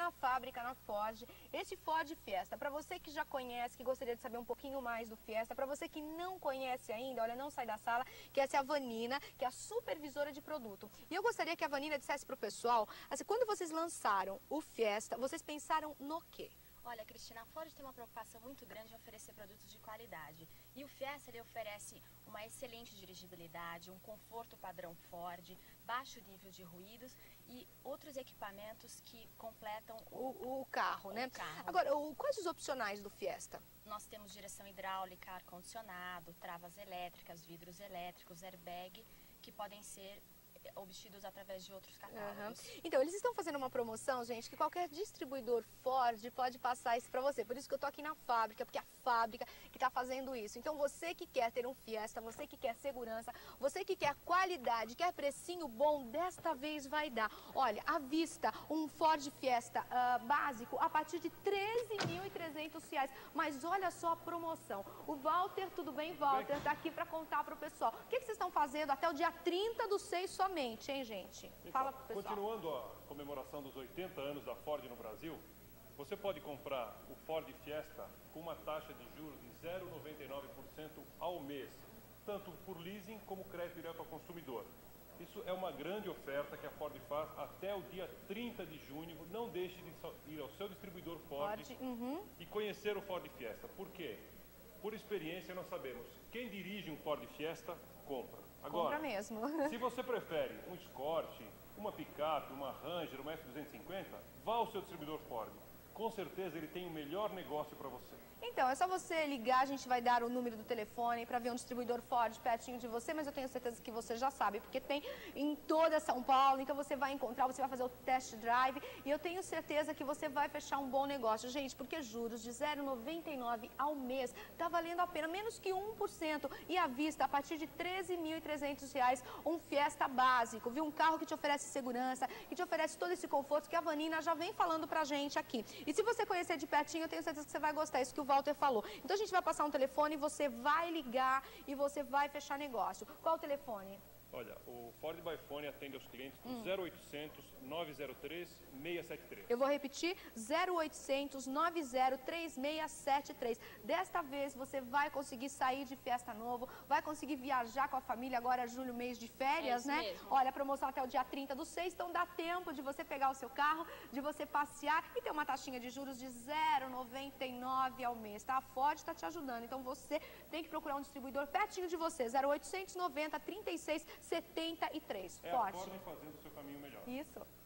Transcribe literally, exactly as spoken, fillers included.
na fábrica, na Ford, esse Ford Fiesta. Para você que já conhece, que gostaria de saber um pouquinho mais do Fiesta, para você que não conhece ainda, olha, não sai da sala, que essa é a Vanina, que é a supervisora de produto. E eu gostaria que a Vanina dissesse para o pessoal, assim, quando vocês lançaram o Fiesta, vocês pensaram no quê? Olha, Cristina, a Ford tem uma preocupação muito grande em oferecer produtos de qualidade. E o Fiesta, ele oferece uma excelente dirigibilidade, um conforto padrão Ford, baixo nível de ruídos e outros equipamentos que completam o, o, o carro, o né? Carro. Agora, o, quais os opcionais do Fiesta? Nós temos direção hidráulica, ar-condicionado, travas elétricas, vidros elétricos, airbag, que podem ser obtidos através de outros catálogos. Uhum. Então, eles estão fazendo uma promoção, gente, que qualquer distribuidor Ford pode passar isso para você. Por isso que eu tô aqui na fábrica, porque é a fábrica que está fazendo isso. Então, você que quer ter um Fiesta, você que quer segurança, você que quer qualidade, quer precinho bom, desta vez vai dar. Olha, à vista, um Ford Fiesta uh, básico a partir de treze mil e trezentos reais. Mas olha só a promoção. O Walter, tudo bem, Walter? Está aqui para contar para o pessoal. O que, que vocês estão fazendo até o dia trinta do seis somente? Hein, gente? Fala pro pessoal. Continuando a comemoração dos oitenta anos da Ford no Brasil, você pode comprar o Ford Fiesta com uma taxa de juros de zero vírgula noventa e nove por cento ao mês, tanto por leasing como crédito direto ao consumidor. Isso é uma grande oferta que a Ford faz até o dia trinta de junho. Não deixe de ir ao seu distribuidor Ford, Ford uhum. e conhecer o Ford Fiesta. Por quê? Por experiência nós sabemos, quem dirige um Ford Fiesta, compra. Agora, compra mesmo. Se você prefere um Escort, uma picape, uma Ranger, uma F duzentos e cinquenta, vá ao seu distribuidor Ford. Com certeza ele tem o melhor negócio para você. Então, é só você ligar, a gente vai dar o número do telefone para ver um distribuidor Ford pertinho de você, mas eu tenho certeza que você já sabe, porque tem em toda São Paulo, então você vai encontrar, você vai fazer o test drive e eu tenho certeza que você vai fechar um bom negócio. Gente, porque juros de zero vírgula noventa e nove ao mês está valendo a pena, menos que um por cento e à vista, a partir de treze mil e trezentos reais, um Fiesta básico, viu? Um carro que te oferece segurança, que te oferece todo esse conforto que a Vanina já vem falando pra gente aqui. E se você conhecer de pertinho, eu tenho certeza que você vai gostar, isso que o Walter falou. Então a gente vai passar um telefone, você vai ligar e você vai fechar negócio. Qual o telefone? Olha, o Ford by Phone atende aos clientes com hum. zero oitocentos, nove zero três, seis sete três. Eu vou repetir, zero oitocentos, nove zero três, seis sete três. Desta vez você vai conseguir sair de Fiesta novo, vai conseguir viajar com a família, agora julho, mês de férias, é né? Mesmo. Olha, a promoção até o dia trinta do seis, então dá tempo de você pegar o seu carro, de você passear e ter uma taxinha de juros de zero vírgula noventa e nove ao mês, tá? A Ford está te ajudando, então você tem que procurar um distribuidor pertinho de você, zero oitocentos, noventa, trinta e seis, setenta e três. É Forte. a Ford fazendo o seu caminho melhor. Isso.